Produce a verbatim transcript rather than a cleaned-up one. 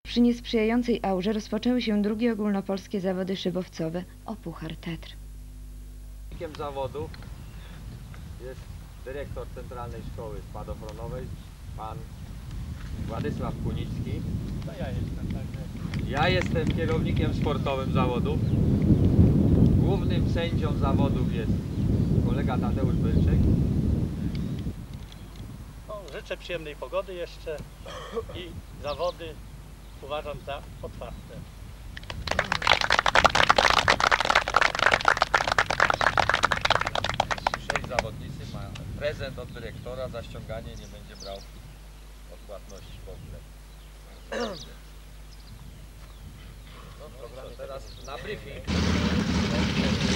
Przy niesprzyjającej aurze rozpoczęły się drugie ogólnopolskie zawody szybowcowe o Puchar Tatr. Kierownikiem zawodu jest dyrektor Centralnej Szkoły Spadochronowej, pan Władysław Kunicki. To ja jestem, także. Ja jestem kierownikiem sportowym zawodu. Głównym sędzią zawodów jest kolega Tadeusz Bylczek. No, życzę przyjemnej pogody jeszcze i zawody uważam za otwarte. Trzej zawodnicy ma prezent od dyrektora, za ściąganie nie będzie brał odpłatności w ogóle. No, to teraz na briefing.